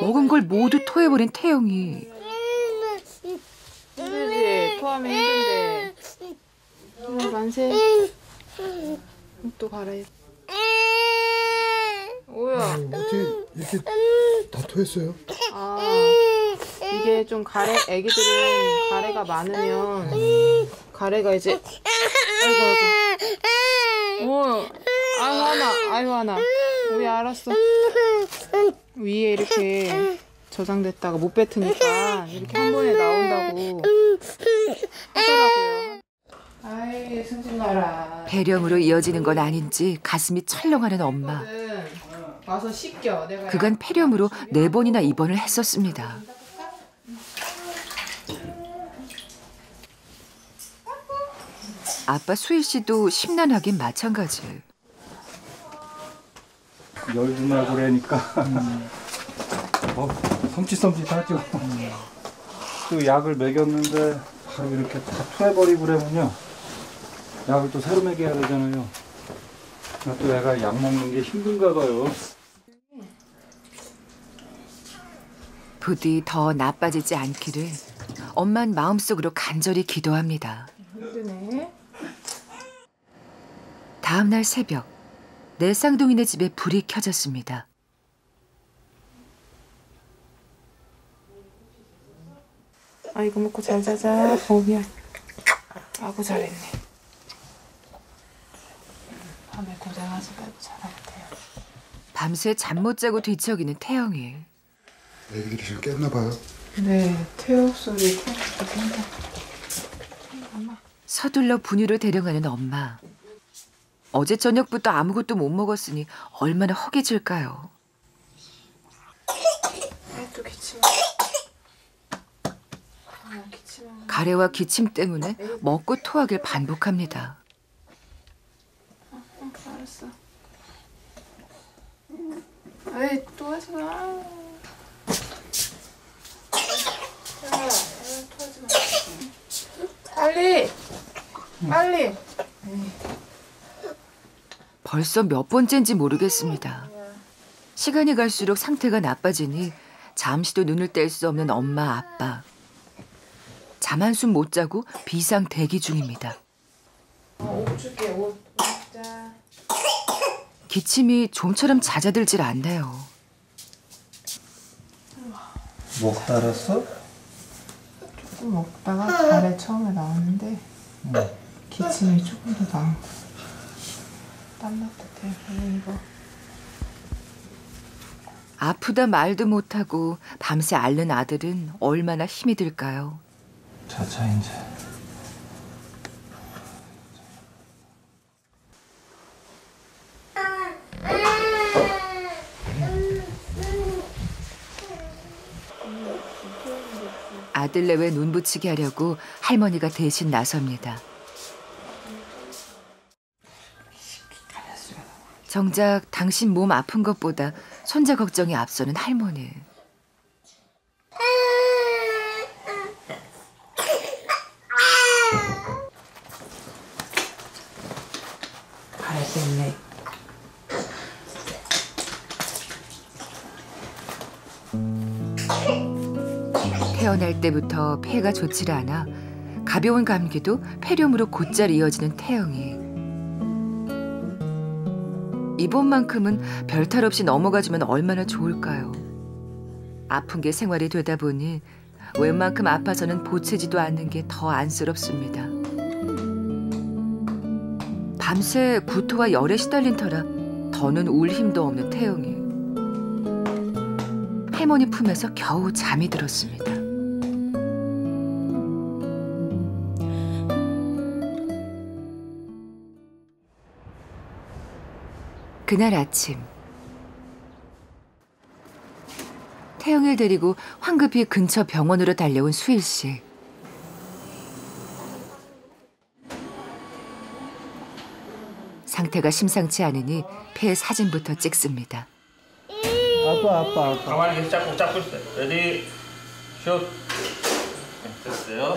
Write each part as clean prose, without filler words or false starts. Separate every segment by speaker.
Speaker 1: 먹은 걸 모두 토해버린 태영이.
Speaker 2: 힘들지? 토하면 힘든데. 만세. 옷도 갈아입. 뭐야?
Speaker 3: 어떻게 이렇게 다 토했어요?
Speaker 2: 아, 이게 좀 애기들은 가래가 많으면 가래가 이제 아이고. 아이고 하나. 우리 알았어. 위에 이렇게 저장됐다가 못 뱉으니까 이렇게 한 번에 나온다고 하더라고요. 아이 승진나라.
Speaker 1: 배령으로 이어지는 건 아닌지 가슴이 철렁하는 엄마.
Speaker 2: 와서 씻겨. 내가
Speaker 1: 그간 폐렴으로 4번이나 입원을 했었습니다. 아빠 수일 씨도 심란하긴 마찬가지.
Speaker 4: 열도 나고 그러니까 섬찟섬찟하죠. 또 약을 먹였는데 바로 이렇게 다 토해버리고 그러면요. 약을 또 새로 먹여야 되잖아요. 또 애가 약 먹는 게 힘든가 봐요.
Speaker 1: 부디 더 나빠지지 않기를 엄만 마음속으로 간절히 기도합니다.
Speaker 2: 힘드네.
Speaker 1: 다음 날 새벽, 내 쌍둥이네 집에 불이 켜졌습니다.
Speaker 2: 아이고 먹고 잘 자자. 미안. 아이고 잘했네. 밤에 고생하지 말고 잘할게요.
Speaker 1: 밤새 잠 못 자고 뒤척이는 태영이.
Speaker 3: 애기들이 지금 깼나 봐요.
Speaker 2: 네, 태엽 소리 콩국도 깬다.
Speaker 1: 서둘러 분유를 대령하는 엄마. 어제 저녁부터 아무것도 못 먹었으니 얼마나 허기질까요.
Speaker 2: 또 기침.
Speaker 1: 가래와 기침 때문에 먹고 토하길 반복합니다.
Speaker 2: 알았어. 에이 또 하지 마. 토하지 마. 빨리. 빨리.
Speaker 1: 벌써 몇 번째인지 모르겠습니다. 시간이 갈수록 상태가 나빠지니 잠시도 눈을 뗄 수 없는 엄마, 아빠. 잠 한숨 못 자고 비상 대기 중입니다.
Speaker 2: 옷 줄게. 옷 자.
Speaker 1: 기침이 좀처럼 잦아들질 않네요.
Speaker 4: 목 달았어?
Speaker 2: 조금 먹다가 가래 처음에 나왔는데 기침이 조금 더 나온 거. 땀났다 돼. 이거.
Speaker 1: 아프다 말도 못하고 밤새 앓는 아들은 얼마나 힘이 들까요?
Speaker 4: 자자 이제.
Speaker 1: 아들 내외 눈 붙이게 하려고 할머니가 대신 나섭니다. 정작 당신 몸 아픈 것보다 손자 걱정이 앞서는 할머니.
Speaker 2: 가래 때문에.
Speaker 1: 태어날 때부터 폐가 좋지를 않아 가벼운 감기도 폐렴으로 곧잘 이어지는 태영이. 이번만큼은 별탈 없이 넘어가주면 얼마나 좋을까요? 아픈 게 생활이 되다 보니 웬만큼 아파서는 보채지도 않는 게 더 안쓰럽습니다. 밤새 구토와 열에 시달린 터라 더는 울 힘도 없는 태영이. 할머니 품에서 겨우 잠이 들었습니다. 그날 아침 태영이를 데리고 황급히 근처 병원으로 달려온 수일 씨. 상태가 심상치 않으니 폐 사진부터 찍습니다.
Speaker 4: 아빠.
Speaker 5: 가만히 계속 잡고 있어요. 레디, 슛. 됐어요.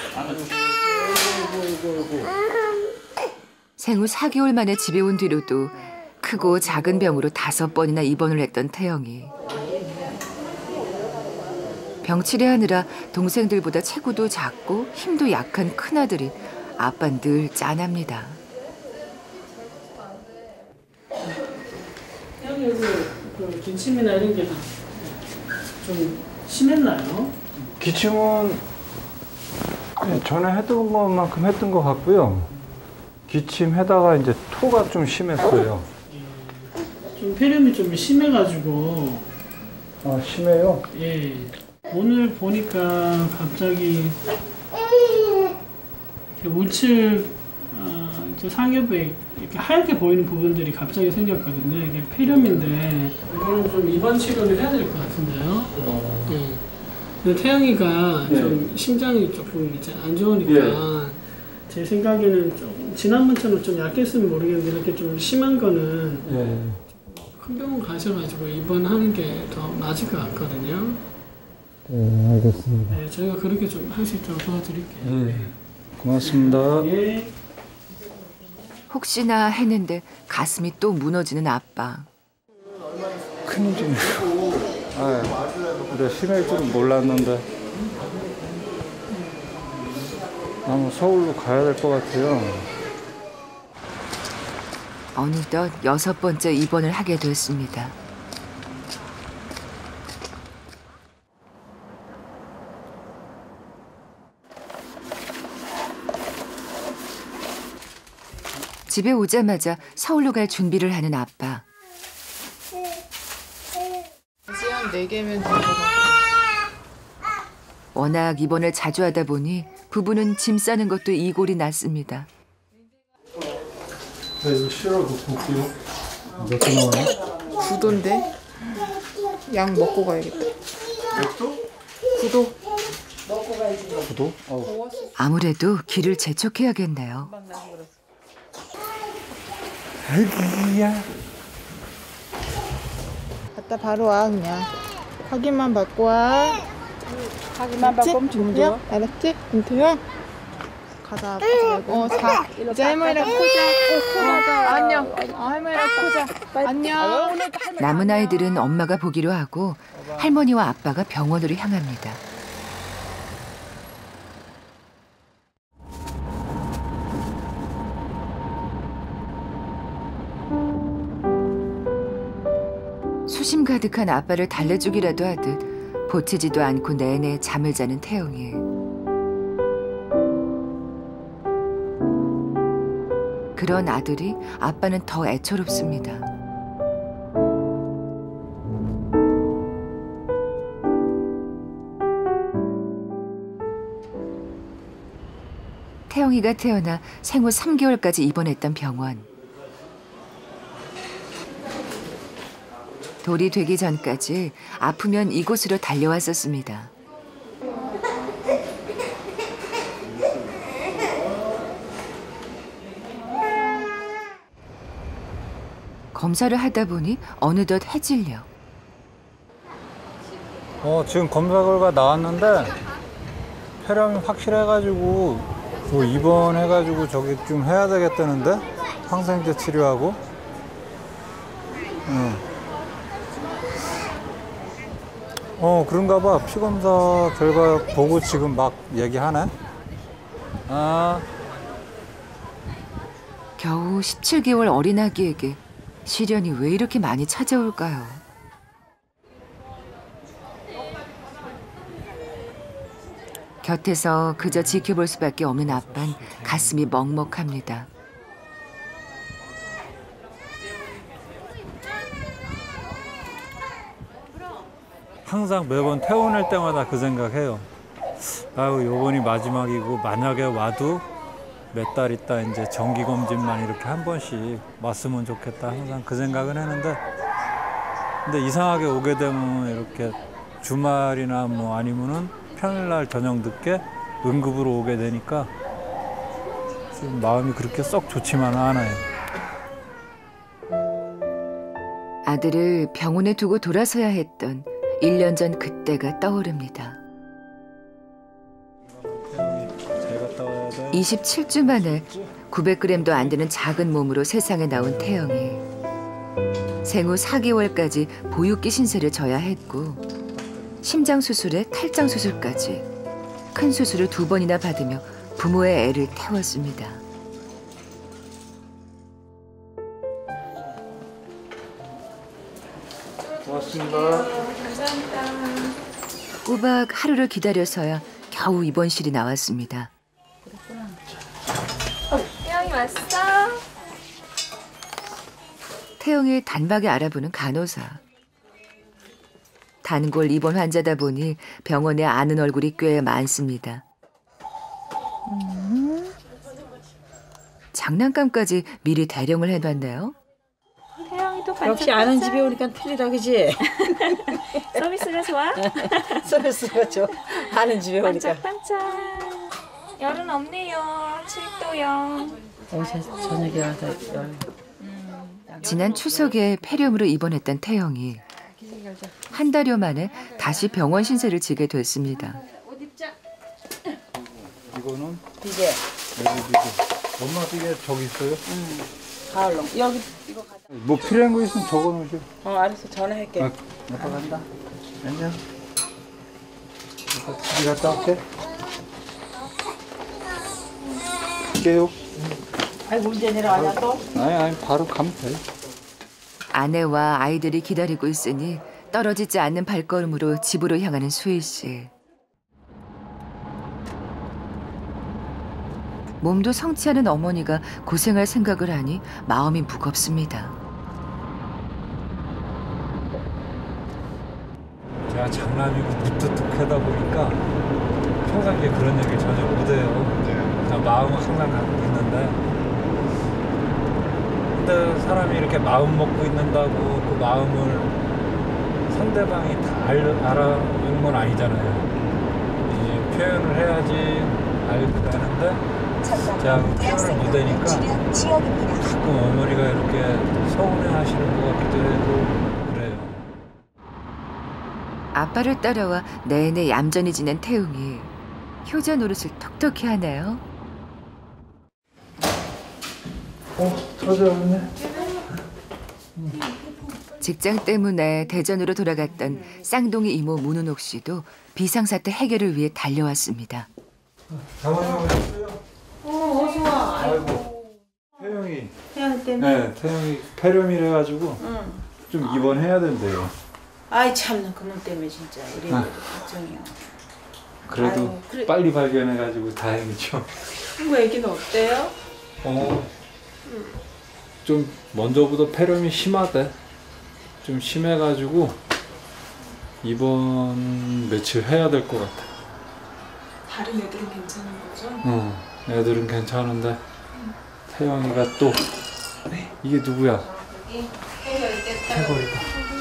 Speaker 1: 생후 4개월 만에 집에 온 뒤로도 크고 작은 병으로 5번이나 입원을 했던 태영이. 병치레하느라 동생들보다 체구도 작고 힘도 약한 큰아들이 아빠는 늘 짠합니다.
Speaker 6: 태양이 그 기침이나 이런 게 좀 심했나요?
Speaker 4: 기침은 전에 했던 것만큼 했던 것 같고요. 기침하다가 이제 토가 좀 심했어요.
Speaker 6: 좀 폐렴이 좀 심해가지고.
Speaker 4: 아, 심해요?
Speaker 6: 예. 오늘 보니까 갑자기 우측 이제 상엽에 이렇게 하얗게 보이는 부분들이 갑자기 생겼거든요. 이게 폐렴인데 이거는 좀 입원 치료를 해야 될 것 같은데요. 예. 근데 태영이가 좀 심장이 조금 이제 안 좋으니까 제 생각에는 좀 지난번처럼 좀 약했으면 모르겠는데 이렇게 좀 심한 거는 큰 병원 가셔가지고 입원하는 게 더 맞을 것 같거든요.
Speaker 4: 네, 알겠습니다.
Speaker 6: 네, 저희가 그렇게 좀 할 수 있도록 도와드릴게요.
Speaker 4: 고맙습니다.
Speaker 6: 예.
Speaker 1: 혹시나 했는데 가슴이 또 무너지는 아빠.
Speaker 4: 큰일이네. 그래, 심할 줄은 몰랐는데. 아마 서울로 가야 될 것 같아요.
Speaker 1: 어느덧 6번째 입원을 하게 됐습니다. 집에 오자마자 서울로 갈 준비를 하는 아빠.
Speaker 2: 시간 4개면 될 것 같아.
Speaker 1: 워낙 입원을 자주 하다 보니 부부는 짐 싸는 것도 이골이 났습니다.
Speaker 4: 네, 이거 실어 놓고 올게요. 몇 개 나와요?
Speaker 2: 9도인데? 약 먹고 가야겠다.
Speaker 4: 몇 도?
Speaker 2: 9도.
Speaker 4: 9도?
Speaker 1: 아무래도 길을 재촉해야겠네요.
Speaker 4: 아이야.
Speaker 2: 갔다 바로 와 그냥. 확인만 받고 와. 확인만 받고 오면 준비야? 알았지? 준비야? 가다 아프지 말고. 자. 이제 할머니랑 포자. 안녕. 할머니랑 포자. 안녕.
Speaker 1: 남은 아이들은 엄마가 보기로 하고 할머니와 아빠가 병원으로 향합니다. 수심 가득한 아빠를 달래주기라도 하듯 보채지도 않고 내내 잠을 자는 태영이. 그런 아들이 아빠는 더 애처롭습니다. 태영이가 태어나 생후 3개월까지 입원했던 병원. 돌이 되기 전까지 아프면 이곳으로 달려왔었습니다. 검사를 하다 보니 어느덧 해질녘.
Speaker 4: 지금 검사 결과 나왔는데 폐렴이 확실해가지고 뭐 입원해가지고 저기 좀 해야 되겠다는데 항생제 치료하고. 그런가 봐. 피검사 결과 보고 지금 막 얘기하네.
Speaker 1: 겨우 17개월 어린 아기에게 시련이 왜 이렇게 많이 찾아올까요? 곁에서 그저 지켜볼 수밖에 없는 아빤 가슴이 먹먹합니다.
Speaker 4: 항상 매번 퇴원할 때마다 그 생각해요. 아유, 요번이 마지막이고 만약에 와도 몇 달 있다 이제 정기검진만 이렇게 한 번씩 왔으면 좋겠다. 항상 그 생각은 했는데, 근데 이상하게 오게 되면 이렇게 주말이나 뭐 아니면은 평일날 저녁 늦게 응급으로 오게 되니까 좀 마음이 그렇게 썩 좋지만은 않아요.
Speaker 1: 아들을 병원에 두고 돌아서야 했던 1년 전 그때가 떠오릅니다. 27주 만에 900g도 안 되는 작은 몸으로 세상에 나온 태영이. 생후 4개월까지 보육기 신세를 져야 했고 심장 수술에 탈장 수술까지 큰 수술을 2번이나 받으며 부모의 애를 태웠습니다.
Speaker 4: 고맙습니다.
Speaker 1: 꼬박 하루를 기다려서야 겨우 입원실이 나왔습니다.
Speaker 2: 태영이 왔어?
Speaker 1: 태영이 단박에 알아보는 간호사. 단골 입원 환자다 보니 병원에 아는 얼굴이 꽤 많습니다. 장난감까지 미리 대령을 해놨네요.
Speaker 2: 태영이도
Speaker 7: 역시 아는 집에 오니까 틀리다 그지?
Speaker 2: 서비스가 좋아?
Speaker 7: 서비스가 좋아. 아는 집에 오니까.
Speaker 2: 반짝반짝. 열은 없네요. 7도요.
Speaker 7: 저녁에 와서
Speaker 1: 지난 추석에 폐렴으로 입원했던 태영이 한 달여 만에 다시 병원 신세를 지게 됐습니다.
Speaker 4: 이거는
Speaker 7: 비계.
Speaker 4: 여기 비계. 엄마 비계 저기 있어요?
Speaker 7: 가을로. 여기 이거 가자.
Speaker 4: 뭐 필요한 거 있으면 적어놓으세요.
Speaker 7: 알았어. 전화할게.
Speaker 4: 아빠 간다. 안녕. 아빠 집에 갔다 올게. 갈게요.
Speaker 7: 아이고 언제 내려가냐 또?
Speaker 4: 아니 바로 가면 돼.
Speaker 1: 아내와 아이들이 기다리고 있으니 떨어지지 않는 발걸음으로 집으로 향하는 수희 씨. 몸도 성치 않은 어머니가 고생할 생각을 하니 마음이 무겁습니다.
Speaker 4: 제가 장남이고 무뚝뚝하다 보니까 평상시에 그런 얘기 전혀 못해요. 그냥 마음은 항상 갖고 있는데 근데 사람이 이렇게 마음 먹고 있는다고 그 마음을 상대방이 다 알아주는 건 아니잖아요. 이제 표현을 해야지 알게 되는데 제가 표현을 못 하니까 가끔 어머니가 이렇게 서운해하시는 것 같기도 해도 그래요.
Speaker 1: 아빠를 따라와 내내 얌전히 지낸 태웅이 효자 노릇을 톡톡히 하네요.
Speaker 4: 터졌네.
Speaker 1: 직장 때문에 대전으로 돌아갔던 쌍둥이 이모 문은옥 씨도 비상사태 해결을 위해 달려왔습니다.
Speaker 4: 장원영 오셨어요?
Speaker 7: 어서 와.
Speaker 4: 아이고. 태영이.
Speaker 7: 태양 때문에.
Speaker 4: 네, 태영이 폐렴이래 가지고 좀 입원해야 된대요.
Speaker 7: 아이 참나 그놈 때문에 진짜 이래 걱정이야.
Speaker 4: 그래도
Speaker 7: 아유, 그래.
Speaker 4: 빨리 발견해 가지고 다행이죠.
Speaker 7: 친구 애기는 어때요?
Speaker 4: 좀 먼저보다 폐렴이 심하대. 좀 심해가지고 입원 며칠 해야 될 것 같아.
Speaker 2: 다른 애들은 괜찮은 거죠?
Speaker 4: 응, 애들은 괜찮은데 태영이가 또 이게 누구야? 태걸이다.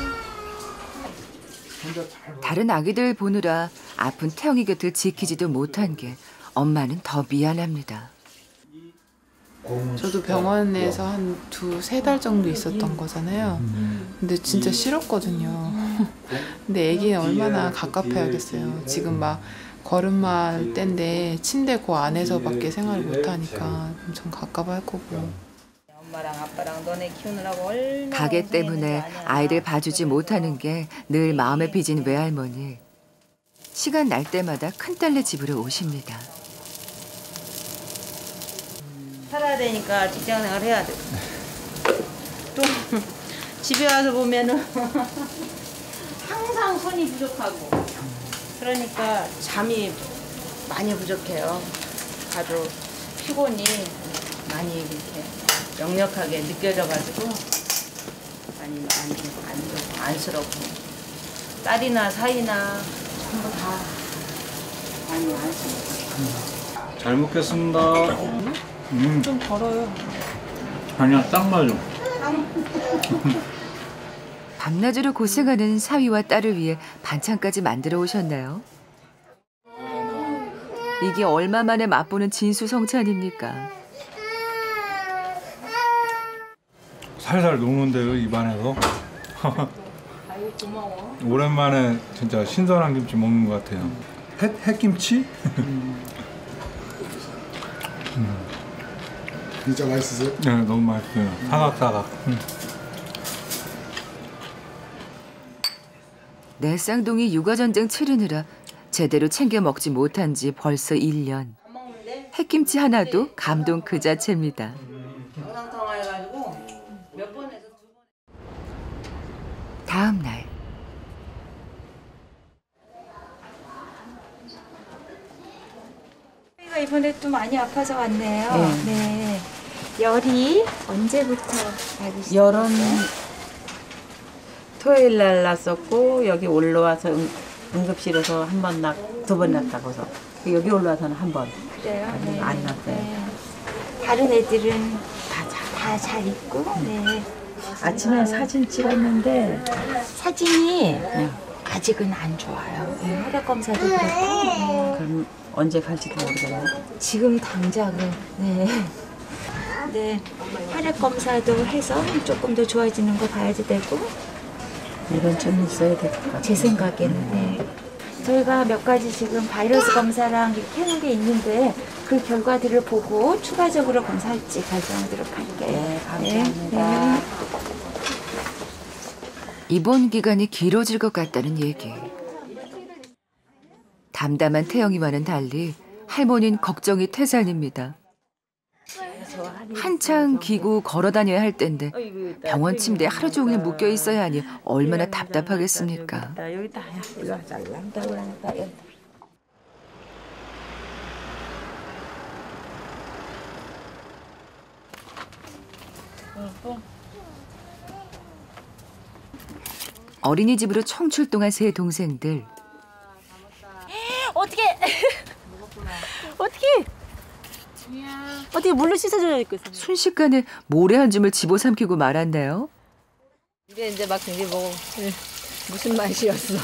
Speaker 1: 다른 아기들 보느라 아픈 태영이 곁을 지키지도 못한 게 엄마는 더 미안합니다.
Speaker 2: 저도 병원에서 한 2-3달 정도 있었던 거잖아요. 근데 진짜 싫었거든요. 근데 애기는 얼마나 갑갑해야겠어요. 지금 막 걸음마 때인데 침대 그 안에서밖에 생활을 못하니까 엄청 갑갑할 거고.
Speaker 7: 엄마랑 아빠랑 너네 키우느라고 얼마나
Speaker 1: 가게 때문에 아이들 봐주지 못하는 게 늘 마음에 빚은 외할머니. 시간 날 때마다 큰딸네 집으로 오십니다.
Speaker 7: 살아야 되니까 직장 생활 해야 돼. 또 집에 와서 보면은 항상 손이 부족하고 그러니까 잠이 많이 부족해요. 아주 피곤이 많이 이렇게 역력하게 느껴져가지고 많이 안쓰럽고 딸이나 사이나 전부 다 많이 안쓰럽고.
Speaker 4: 잘 먹겠습니다.
Speaker 2: 좀 덜어요.
Speaker 4: 아니야, 딱 맞아.
Speaker 1: 밤낮으로 고생하는 사위와 딸을 위해 반찬까지 만들어 오셨나요? 이게 얼마 만에 맛보는 진수성찬입니까?
Speaker 4: 살살 녹는데요, 입안에서. 오랜만에 진짜 신선한 김치 먹는 것 같아요. 햇김치?
Speaker 3: 진짜 맛있으세요?
Speaker 4: 네, 너무 맛있어요. 사각사각.
Speaker 1: 내 쌍둥이 육아전쟁 치르느라 제대로 챙겨 먹지 못한 지 벌써 1년. 햇김치 하나도 감동 그 자체입니다.
Speaker 7: 영상통화해가지고 몇 번에서 2번.
Speaker 1: 다음 날.
Speaker 8: 저희가 이번에 또 많이 아파서 왔네요. 네. 열이 언제부터 받으시죠?
Speaker 7: 열은 토요일 날 났었고 여기 올라와서 응급실에서 한 번 두 번 났다고서 여기 올라와서는 한 번.
Speaker 8: 그래요? 네.
Speaker 7: 안 났어요.
Speaker 8: 네. 다른 애들은 다 잘 있고. 네.
Speaker 7: 아침에 사진 찍었는데
Speaker 8: 사진이 아직은 안 좋아요. 네, 혈액 검사도 그렇고. 네.
Speaker 7: 그럼 언제 갈지도 모르겠네요.
Speaker 8: 지금 당장은 네. 혈액 검사도 해서 조금 더 좋아지는 거 봐야 되고.
Speaker 7: 이건 좀 있어야 될 것 같아요.
Speaker 8: 제 생각에는 네. 저희가 몇 가지 지금 바이러스 검사랑 이렇게 하는 게 있는데 그 결과들을 보고 추가적으로 검사할지 결정하도록 할게요.
Speaker 7: 네, 감사합니다.
Speaker 1: 입원 기간이 길어질 것 같다는 얘기. 담담한 태영이와는 달리 할머니는 걱정이 태산입니다. 한창 기구 걸어 다녀야 할 때인데 병원 침대에 하루 종일 묶여 있어야 하니 얼마나 답답하겠습니까.
Speaker 7: 여기다 이거 잘난다고 하니까
Speaker 1: 어린이집으로 총출동한 세 동생들.
Speaker 9: 어떻게 어떻게 물로 씻어줘야 될 거 있어.
Speaker 1: 순식간에 모래 한 줌을 집어삼키고 말았네요.
Speaker 9: 이제 막 이제 뭐 무슨 맛이었어.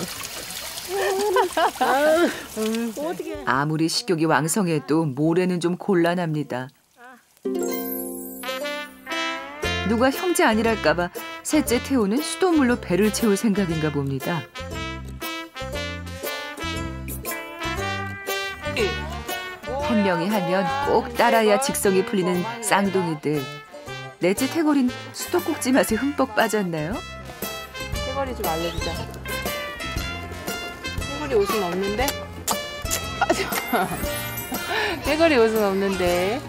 Speaker 9: 어떻게?
Speaker 1: 아무리 식욕이 왕성해도 모래는 좀 곤란합니다. 누가 형제 아니랄까봐 셋째 태우는 수돗물로 배를 채울 생각인가 봅니다. 한 명이 하면 꼭 따라야 직성이 풀리는 쌍둥이들. 넷째 태골인 수도꼭지 맛에 흠뻑 빠졌나요?
Speaker 2: 태거리 좀 알려주자. 태거리 옷은 없는데? 태거리 옷은 없는데.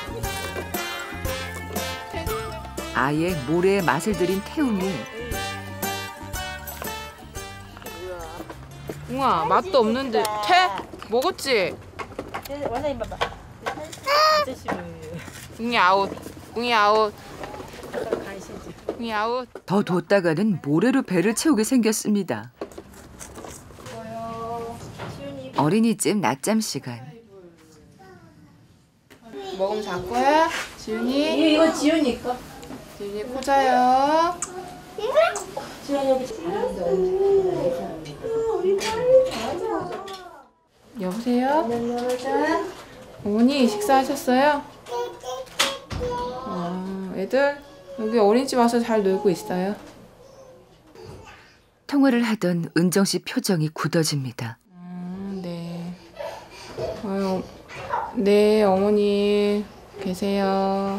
Speaker 1: 아예 모래의 맛을 들인 태웅이.
Speaker 2: 웅아, 맛도 없는데. 태? 먹었지?
Speaker 9: 원장님 봐봐.
Speaker 2: 웅이 아웃. 웅이 아웃. 웅이 아웃.
Speaker 1: 더 뒀다가는 모래로 배를 채우게 생겼습니다. 어린이집 낮잠 시간.
Speaker 2: 먹으면 잘 거야? 지훈이? 이거 지훈이 거. 지훈이 코자요. 여보세요? 어머니 식사하셨어요? 애들 여기 어린이집 와서 잘 놀고 있어요.
Speaker 1: 통화를 하던 은정 씨 표정이 굳어집니다.
Speaker 2: 네. 아유, 네, 어머니 계세요.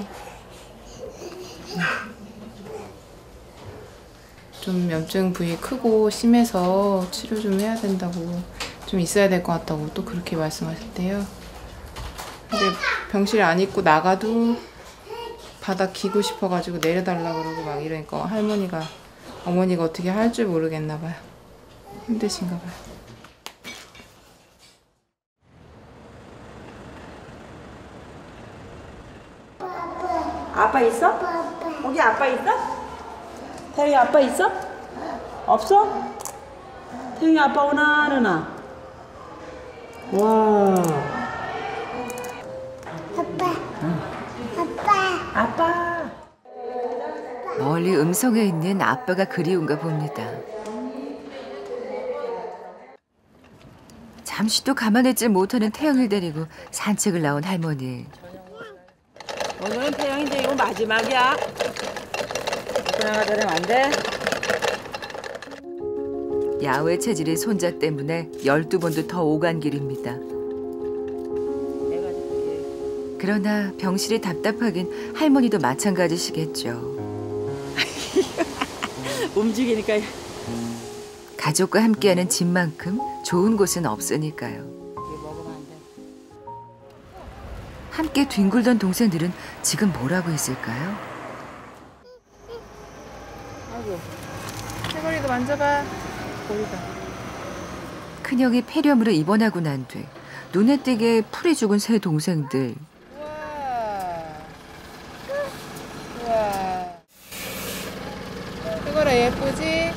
Speaker 2: 좀 염증 부위 크고 심해서 치료 좀 해야 된다고, 좀 있어야 될 것 같다고 또 그렇게 말씀하셨대요. 근데 병실 안 입고 나가도 바닥 기고 싶어가지고 내려달라고 그러고 막 이러니까 어머니가 어떻게 할 줄 모르겠나 봐요. 힘드신가 봐요.
Speaker 9: 아빠 있어? 거기 아빠 있어? 태영이 아빠 있어? 없어? 태영이 아빠 오나 안 오나? 와. 아빠.
Speaker 1: 멀리 음성에 있는 아빠가 그리운가 봅니다. 잠시도 가만있지 못하는 태영이를 데리고 산책을 나온 할머니.
Speaker 9: 오늘은 태영인데 이거 마지막이야. 그러면 안 돼?
Speaker 1: 야외 체질의 손자 때문에 12번도 더 오간 길입니다. 그러나 병실이 답답하긴 할머니도 마찬가지시겠죠.
Speaker 9: 움직이니까.
Speaker 1: 가족과 함께하는 집만큼 좋은 곳은 없으니까요. 함께 뒹굴던 동생들은 지금 뭘 하고 있을까요?
Speaker 2: 해골이도 만져봐. 골이다.
Speaker 1: 큰형이 폐렴으로 입원하고 난 뒤 눈에 띄게 풀이 죽은 세 동생들.
Speaker 2: 우와. 해골아 예쁘지?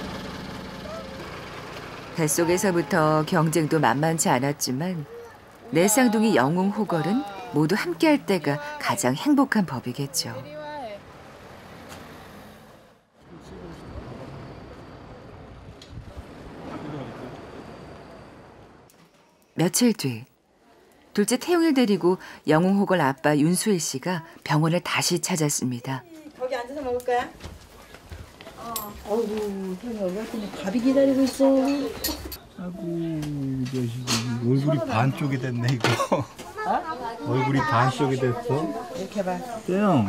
Speaker 1: 뱃속에서부터 경쟁도 만만치 않았지만 내 쌍둥이 영웅 호걸은 모두 함께할 때가 가장 행복한 법이겠죠. 며칠 뒤 둘째 태용이를 데리고 영웅 호걸 아빠 윤수일 씨가 병원을 다시 찾았습니다.
Speaker 7: 거기 앉아서 먹을 거야?
Speaker 9: 어이구, 형이 여기 왔더니 밥이 기다리고 있어.
Speaker 4: 아이고 이 자식이 얼굴이 반쪽이 됐네 이거. 얼굴이 반쪽이 됐어.
Speaker 9: 이렇게 봐.
Speaker 4: 형,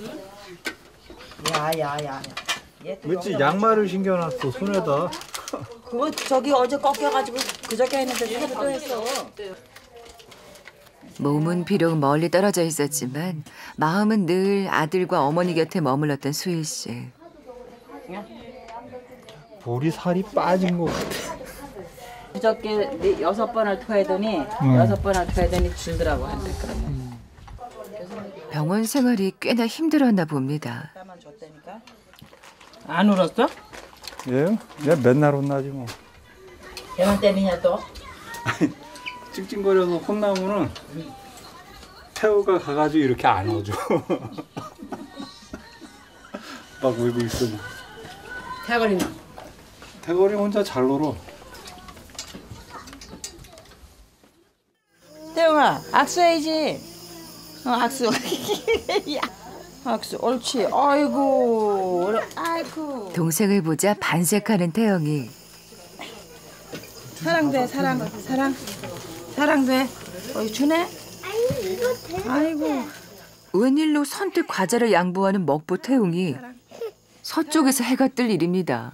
Speaker 9: 야야야.
Speaker 4: 왜지 양말을 신겨놨어 손에다.
Speaker 9: 그거 저기 어제 꺾여가지고 그저께 했는데 새로 또 했어.
Speaker 1: 몸은 비록 멀리 떨어져 있었지만 마음은 늘 아들과 어머니 곁에 머물렀던 수일 씨.
Speaker 4: 볼이 살이 빠진 것 같아.
Speaker 9: 그저께 6번을 토하더니 6번을 토하더니 줄더라고 한대 그러면.
Speaker 1: 병원 생활이 꽤나 힘들었나 봅니다.
Speaker 9: 안 울었어?
Speaker 4: 얘 맨날 혼나지 뭐.
Speaker 9: 걔만 때리냐 또?
Speaker 4: 찡찡거려서 혼나면은 태우가 가가지고 이렇게 안아줘. 막 울고 있어.
Speaker 9: 태거리는?
Speaker 4: 태거리 혼자 잘 놀어.
Speaker 9: 태영아 악수해야지. 악수. 야, 악수 옳지. 아이고 그래. 아이고.
Speaker 1: 동생을 보자 반색하는 태영이.
Speaker 9: 사랑돼 사랑돼. 어이 주네. 아이고.
Speaker 1: 웬일로 선뜻 과자를 양보하는 먹보 태웅이 서쪽에서 해가 뜰 일입니다.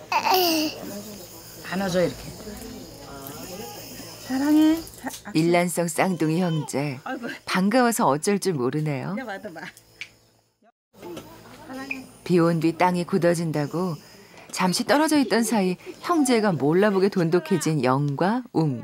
Speaker 9: 안아줘 이렇게. 사랑해.
Speaker 1: 일란성 쌍둥이 형제. 반가워서 어쩔 줄 모르네요.
Speaker 9: 받아봐.
Speaker 1: 비온 뒤 땅이 굳어진다고 잠시 떨어져 있던 사이 형제가 몰라보게 돈독해진 영과 웅.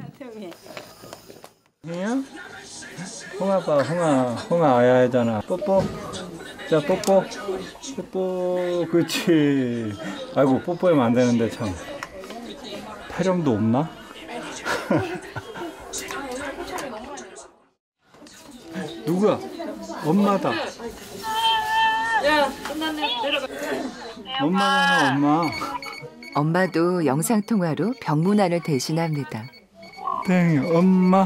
Speaker 4: 홍아 봐, 홍아 아야잖아. 뽀뽀. 자, 뽀뽀. 뽀뽀. 그렇지. 아이고, 뽀뽀하면 안 되는데 참. 폐렴도 없나? 누구야? 엄마다.
Speaker 9: 야 끝났네. 내려가.
Speaker 4: 엄마잖아, 엄마.
Speaker 1: 엄마도 영상통화로 병문안을 대신합니다.
Speaker 4: 땡, 엄마.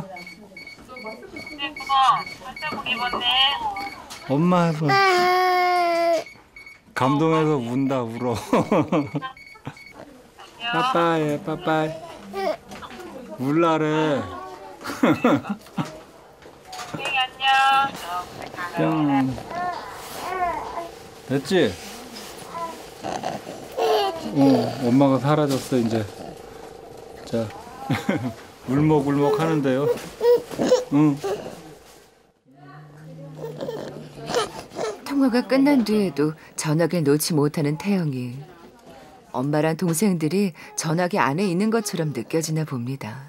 Speaker 4: 엄마 해봐. 감동해서 운다, 울어. 빠빠이, 빠빠이. 울라래. 안녕. 됐지? 엄마가 사라졌어, 이제. 자. 울먹울먹 하는데요. 응.
Speaker 1: 통화가 끝난 뒤에도 전화기를 놓지 못하는 태영이. 엄마랑 동생들이 전화기 안에 있는 것처럼 느껴지나 봅니다.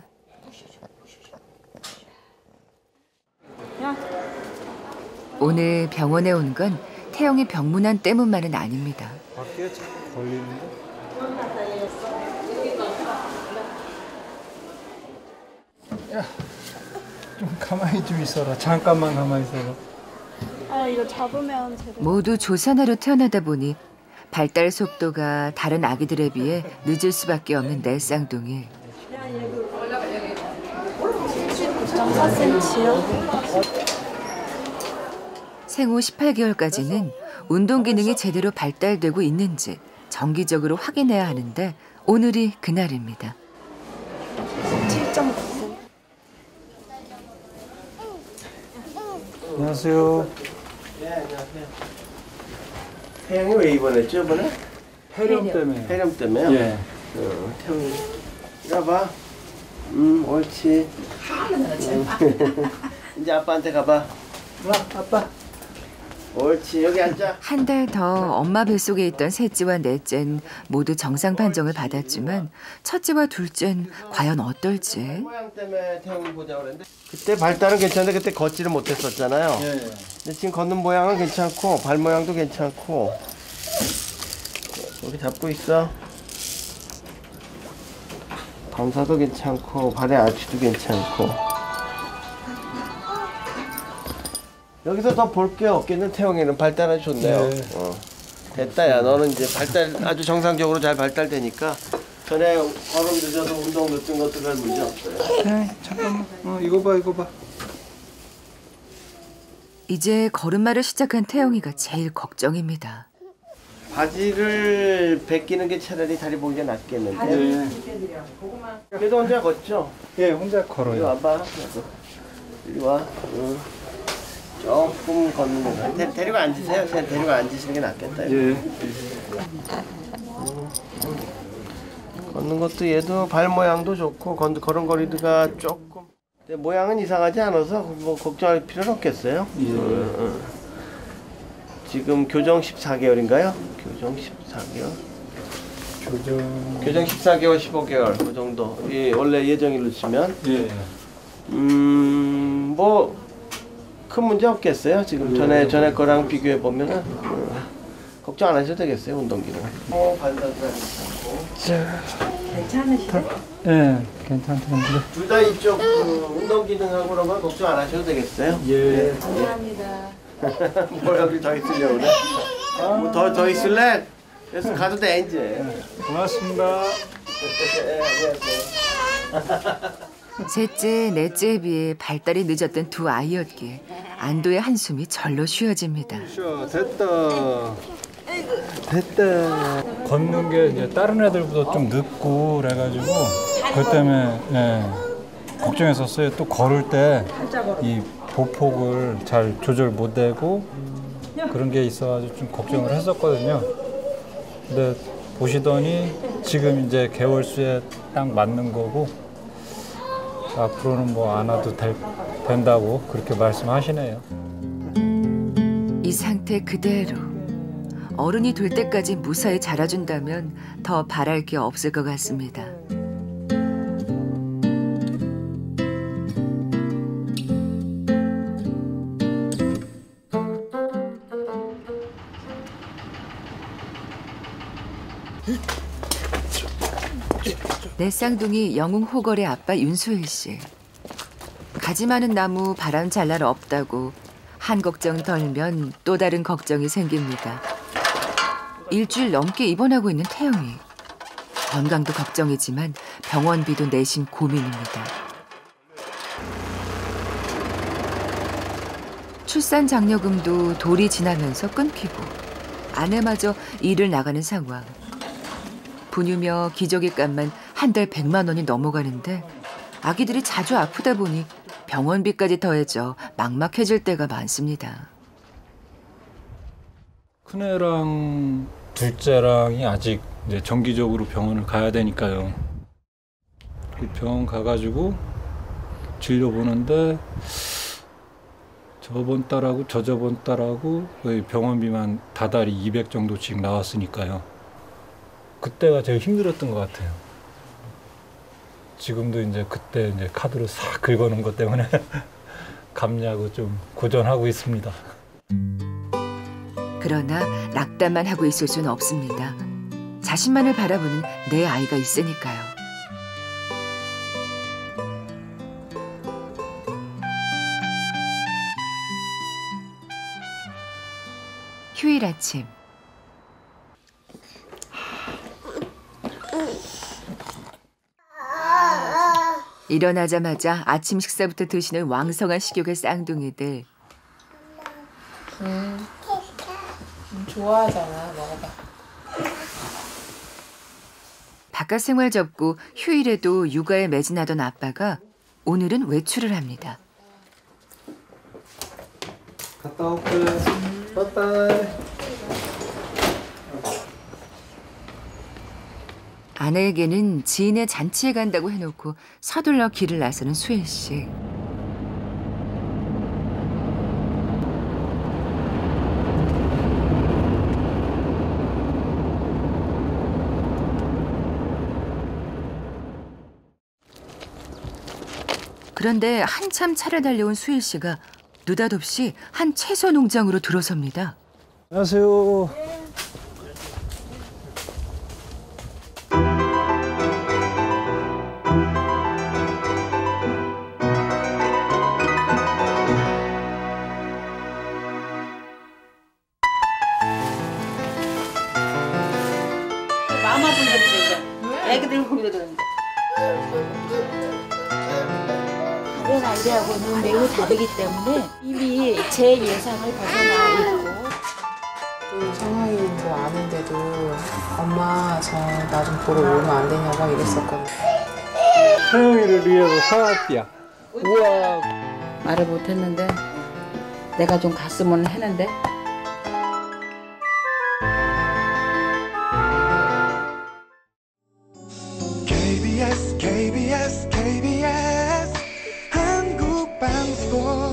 Speaker 1: 오늘 병원에 온 건 태영이 병문안 때문만은 아닙니다.
Speaker 4: 밖에 자꾸 걸리는데? 야, 좀 가만히 좀 있어라. 잠깐만 가만히 있어라.
Speaker 2: 아 이거 잡으면 제대로.
Speaker 1: 모두 조산아로 태어나다 보니 발달 속도가 다른 아기들에 비해 늦을 수밖에 없는 내 쌍둥이.
Speaker 2: 4cm요?
Speaker 1: 생후 18개월까지는 운동 기능이 제대로 발달되고 있는지 정기적으로 확인해야 하는데 오늘이 그날입니다.
Speaker 2: 7.9cm.
Speaker 4: 안녕하세요.
Speaker 10: 네, 안녕하세요. 태양이 왜 입원했죠, 이번에?
Speaker 4: 폐렴 때문에.
Speaker 10: 폐렴 때문에요?
Speaker 4: 예.
Speaker 10: 태웅이. 이리 와봐. 옳지. 이제 아빠한테 가봐.
Speaker 4: 와, 아빠.
Speaker 10: 옳지. 여기 앉아.
Speaker 1: 한 달 더 엄마 뱃속에 있던 셋째와 넷째는 모두 정상 판정을 받았지만 첫째와 둘째는 과연 어떨지.
Speaker 10: 모양 때문에 태웅이 보자고 그랬는데 그때 발달은 괜찮은데 그때 걷지를 못했었잖아요.
Speaker 4: 예.
Speaker 10: 근데 지금 걷는 모양은 괜찮고 발 모양도 괜찮고. 여기 잡고 있어. 감사도 괜찮고 발의 아치도 괜찮고. 여기서 더 볼 게 없겠는 태용이는 발달이 좋네요.
Speaker 4: 네.
Speaker 10: 됐다 야 너는 이제 발달 아주 정상적으로 잘 발달되니까 전에 걸음 늦어도 운동 늦은 것도 별 문제 없어요.
Speaker 4: 네, 잠깐만. 이거 봐, 이거 봐.
Speaker 1: 이제 걸음마를 시작한 태영이가 제일 걱정입니다.
Speaker 10: 바지를 벗기는 게 차라리 다리 보기가 낫겠는데.
Speaker 4: 네.
Speaker 10: 그래도 혼자 걷죠?
Speaker 4: 예, 혼자
Speaker 10: 이리
Speaker 4: 걸어요.
Speaker 10: 와봐. 이리 와. 응. 조금 걷는 거. 데리고 앉으세요. 데리고 앉으시는 게 낫겠다.
Speaker 4: 예.
Speaker 10: 걷는 것도 얘도 발 모양도 좋고 걸음걸이가 조금. 근데 모양은 이상하지 않아서 뭐 걱정할 필요는 없겠어요.
Speaker 4: 예.
Speaker 10: 지금 교정 14개월인가요? 교정 14개월? 교정 14개월, 15개월 그 정도. 예, 원래 예정일로 치면.
Speaker 4: 예.
Speaker 10: 뭐 큰 문제 없겠어요. 지금 전에 거랑 비교해 보면은 걱정 안 하셔도 되겠어요. 운동기는. 반사도 괜찮고.
Speaker 8: 괜찮으시죠?
Speaker 4: 예, 괜찮던데.
Speaker 10: 둘 다 이쪽 운동 기능하고 그런 건 걱정 안 하셔도 되겠어요.
Speaker 4: 예.
Speaker 8: 감사합니다.
Speaker 10: 뭐 여기 더 있으려고 그래? 뭐 더 있을래? 그래서 가도 돼 이제.
Speaker 4: 고맙습니다.
Speaker 1: 셋째, 넷째에 비해 발달이 늦었던 두 아이였기에 안도의 한숨이 절로 쉬어집니다.
Speaker 4: 됐다. 걷는 게 이제 다른 애들보다 좀 늦고 그래가지고 그것 때문에 걱정했었어요. 또 걸을 때 이 보폭을 잘 조절 못하고 그런 게 있어가지고 좀 걱정을 했었거든요. 근데 보시더니 지금 이제 개월수에 딱 맞는 거고 앞으로는 뭐 안 와도 된다고 그렇게 말씀하시네요.
Speaker 1: 이 상태 그대로 어른이 될 때까지 무사히 자라준다면 더 바랄 게 없을 것 같습니다. 내 쌍둥이 영웅 호걸의 아빠 윤소일 씨. 가지 많은 나무 바람 잘 날 없다고 한 걱정 덜면 또 다른 걱정이 생깁니다. 일주일 넘게 입원하고 있는 태영이. 건강도 걱정이지만 병원비도 내심 고민입니다. 출산 장려금도 돌이 지나면서 끊기고 아내마저 일을 나가는 상황. 분유며 기저귀 값만 한 달 100만 원이 넘어가는데 아기들이 자주 아프다 보니 병원비까지 더해져 막막해질 때가 많습니다.
Speaker 4: 큰애랑 둘째랑이 아직 이제 정기적으로 병원을 가야 되니까요. 병원 가가지고 진료 보는데 저번 달하고 저저번 달하고 거의 병원비만 다달이 200 정도씩 나왔으니까요. 그때가 제일 힘들었던 것 같아요. 지금도 이제 그때 이제 카드로 싹 긁어놓은 것 때문에 갚냐고 좀 고전하고 있습니다.
Speaker 1: 그러나 낙담만 하고 있을 수는 없습니다. 자신만을 바라보는 내 아이가 있으니까요. 휴일 아침. 일어나자마자 아침 식사부터 드시는 왕성한 식욕의 쌍둥이들.
Speaker 2: 좋아하잖아. 먹어봐.
Speaker 1: 바깥 생활 접고 휴일에도 육아에 매진하던 아빠가 오늘은 외출을 합니다.
Speaker 4: 갔다 올게. 빠이빠이.
Speaker 1: 아내에게는 지인의 잔치에 간다고 해놓고 서둘러 길을 나서는 수일 씨. 그런데 한참 차를 달려온 수일 씨가 느닷없이 한 채소 농장으로 들어섭니다.
Speaker 4: 안녕하세요.
Speaker 7: 마음 아픈 일이죠. 애기들 보기도 그러는데.
Speaker 8: 다른 아이들하고는 매우 다르기 때문에 이미 제 예상을 벗어나 있고.
Speaker 2: 그 상황인 거 아는데도 엄마 저 나 좀 보러 오면 안 되냐고 막 이랬었거든요.
Speaker 4: 서영이를 위해서 사왔디야. 우와.
Speaker 11: 말을 못했는데 내가 좀 갔으면 했는데.
Speaker 12: KBS 한국방송